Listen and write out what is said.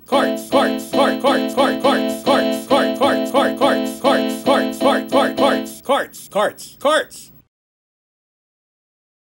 carts, carts, cart, carts, cart, carts, carts, cart, carts, cart, carts, carts, carts, cart, cart, carts, carts, carts.